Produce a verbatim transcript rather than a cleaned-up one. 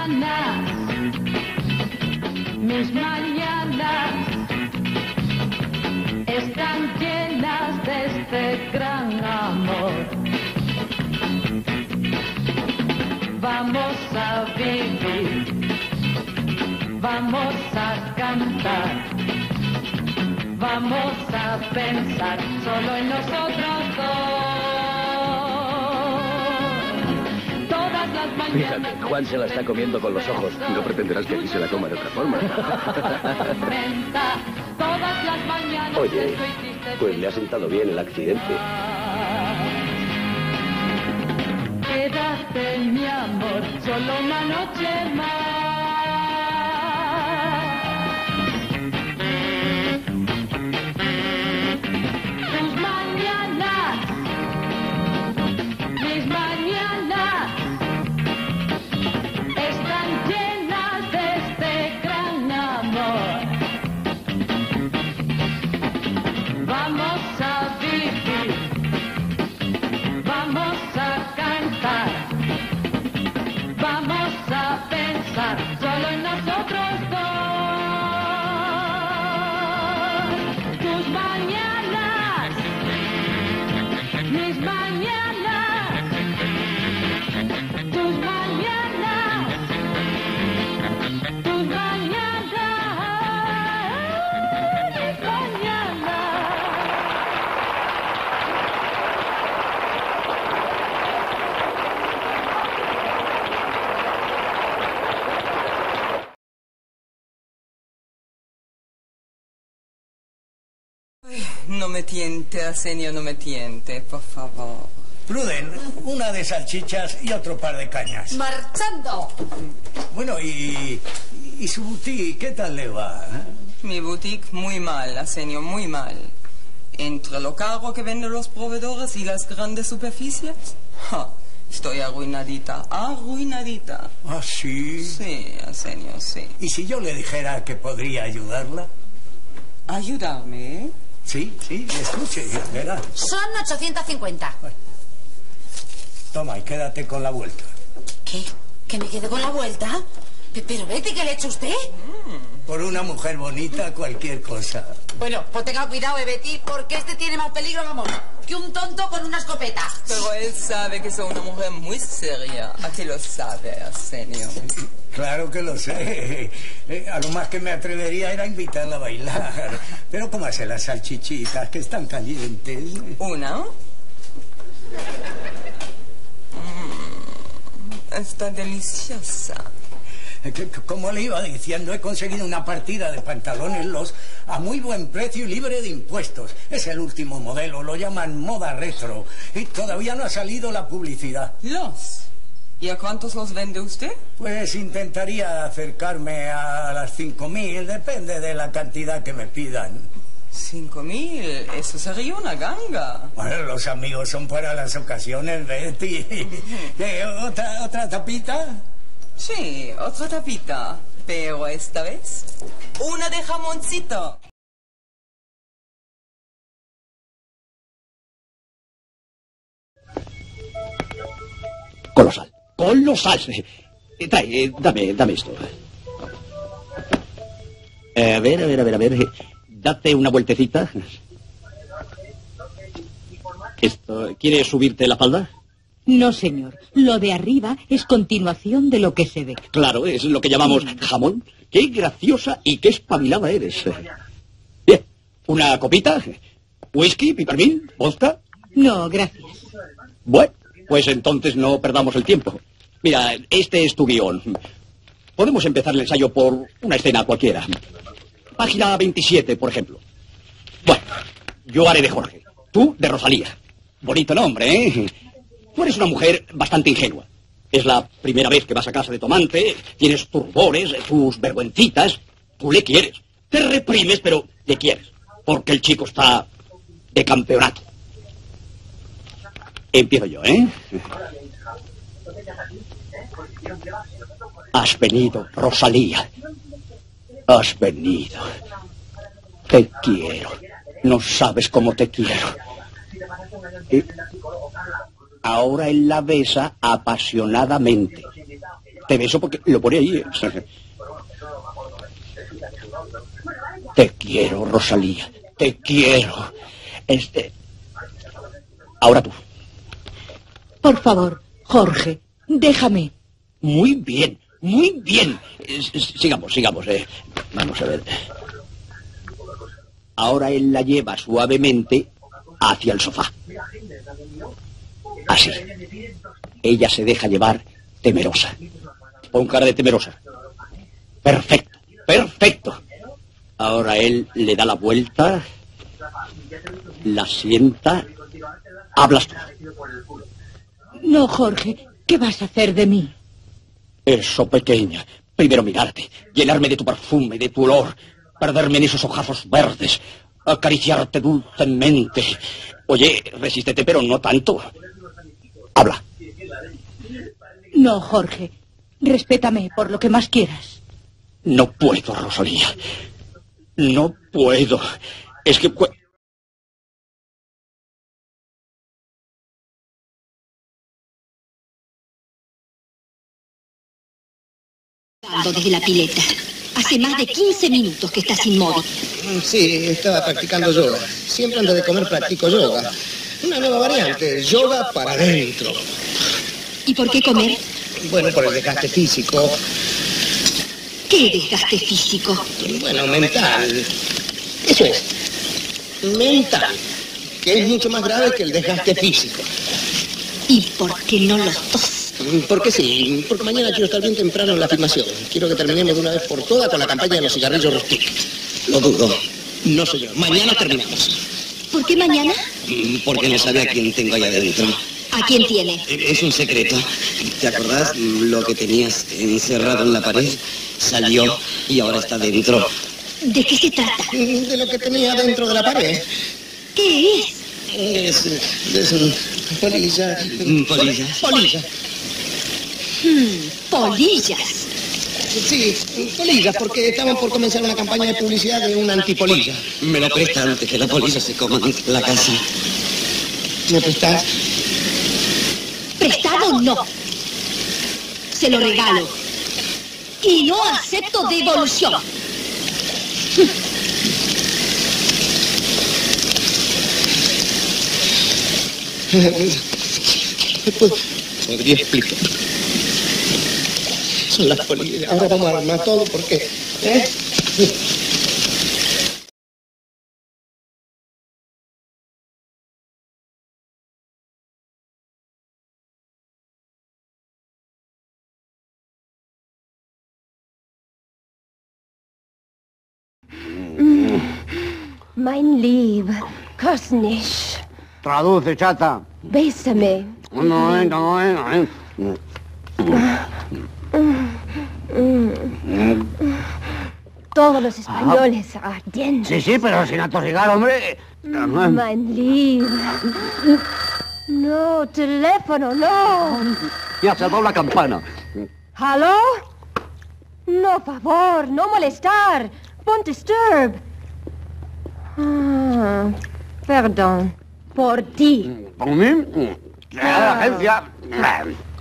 mañanas, mis mañanas están llenas de este gran amor. Vamos a vivir, vamos a cantar, vamos a pensar solo en nosotros dos. Todas las mañanas. Fíjate, Juan se la está comiendo con los ojos. No pretenderás que aquí se la coma de otra forma. Todas las mañanas. Oye, pues le ha sentado bien el accidente. Quédate, mi amor, solo una noche más. Tus mañanas, mis mañanas, están llenas de este gran amor. Vamos a vivir, vamos a cantar, vamos a pensar solo en nosotros dos. Tus mañanas, mis mañanas, tus mañanas, tus mañanas, mis mañanas. No me tiente, Arsenio, no me tiente, por favor. Pruden, una de salchichas y otro par de cañas. ¡Marchando! Bueno, y, y su boutique, ¿qué tal le va? Mi boutique muy mal, Arsenio, muy mal. Entre lo caro que venden los proveedores y las grandes superficies, ja, estoy arruinadita, arruinadita. ¿Ah, sí? Sí, Arsenio, sí. ¿Y si yo le dijera que podría ayudarla? ¿Ayudarme, eh? Sí, sí, escuche, verá. Son ochocientos cincuenta. Toma y quédate con la vuelta. ¿Qué? ¿Que me quede con la vuelta? Pe- Pero vete, ¿qué le ha hecho usted? Por una mujer bonita, cualquier cosa. Bueno, pues tenga cuidado, eh, Betty, porque este tiene más peligro, vamos, que un tonto con una escopeta. Pero él sabe que soy una mujer muy seria. ¿A qué lo sabe, Arsenio? Claro que lo sé. Eh, a lo más que me atrevería era invitarla a bailar. Pero ¿cómo hace las salchichitas que están calientes? ¿Una? Mm, está deliciosa. Como le iba diciendo, he conseguido una partida de pantalones Los a muy buen precio y libre de impuestos. Es el último modelo, lo llaman moda retro. Y todavía no ha salido la publicidad. ¿Los? ¿Y a cuántos los vende usted? Pues intentaría acercarme a las cinco mil, depende de la cantidad que me pidan. Cinco mil, eso sería una ganga. Bueno, los amigos son para las ocasiones, Betty. ¿Qué, ¿Otra, otra tapita? Sí, otra tapita. Pero esta vez, una de jamoncito. Colosal. Colosal. Eh, Trae, eh, dame, dame esto. Eh, a ver, a ver, a ver, a ver. eh, Date una vueltecita. Esto, ¿quieres subirte la falda? No, señor. Lo de arriba es continuación de lo que se ve. Claro, es lo que llamamos jamón. Qué graciosa y qué espabilada eres. Bien, ¿una copita? ¿Whisky, pipermín, vodka? No, gracias. Bueno, pues entonces no perdamos el tiempo. Mira, este es tu guión. Podemos empezar el ensayo por una escena cualquiera. Página veintisiete, por ejemplo. Bueno, yo haré de Jorge. Tú de Rosalía. Bonito nombre, ¿eh? Tú eres una mujer bastante ingenua. Es la primera vez que vas a casa de tu amante, tienes tus rubores, tus vergüencitas. Tú le quieres. Te reprimes, pero le quieres. Porque el chico está de campeonato. Empiezo yo, ¿eh? Has venido, Rosalía. Has venido. Te quiero. No sabes cómo te quiero. Y ahora él la besa apasionadamente. te beso porque lo pone ahí. ¿eh? Te quiero, Rosalía, te quiero. Este... Ahora tú. Por favor, Jorge, déjame. Muy bien, muy bien. Eh, sigamos, sigamos. Eh. Vamos a ver. Ahora él la lleva suavemente hacia el sofá. Así. Ella se deja llevar temerosa. Pon cara de temerosa. Perfecto, perfecto. Ahora él le da la vuelta, la sienta, hablas tú. No, Jorge, ¿qué vas a hacer de mí? Eso, pequeña. Primero mirarte, llenarme de tu perfume, de tu olor, perderme en esos ojazos verdes, acariciarte dulcemente. Oye, resístete, pero no tanto. Habla. No, Jorge, respétame por lo que más quieras. No puedo, Rosalía. No puedo. Es que... Desde la pileta. Hace más de quince minutos que estás inmóvil. Sí, estaba practicando yoga. Siempre antes de comer practico yoga. Una nueva variante, yoga para adentro. ¿Y por qué comer? Bueno, por el desgaste físico. ¿Qué desgaste físico? Bueno, mental. Eso es. Mental. Que es mucho más grave que el desgaste físico. ¿Y por qué no los dos? Porque sí, porque mañana quiero estar bien temprano en la filmación. Quiero que terminemos de una vez por todas con la campaña de los cigarrillos Rustic. Lo dudo. No soy yo. Mañana terminamos. ¿Por qué mañana? Porque no sabe a quién tengo ahí adentro. ¿A quién tiene? Es un secreto. ¿Te acordás lo que tenías encerrado en la pared? Salió y ahora está dentro. ¿De qué se trata? De lo que tenía dentro de la pared. ¿Qué es? Es... es un... polilla. Polilla. Polilla. Hmm, polillas. Sí, polillas, porque estaban por comenzar una campaña de publicidad de una antipolilla. Me lo presta antes que la polilla se coma la casa. ¿Me prestas? Prestado no. Se lo regalo. Y no acepto devolución. Podría explicar. Son las polillas. Ahora vamos a armar todo porque... ¿eh? Mein Lieb, küss nicht. Traduce, chata. Bésame. No, no, no. Todos los españoles ardientes. Sí, sí, pero sin atosigar, hombre. Mein Lieb. No, teléfono, no. Ya se ha dado la campana. ¿Aló? No, favor, no molestar. Pon disturb. Ah, perdón. Por ti. ¿Por mí? La agencia.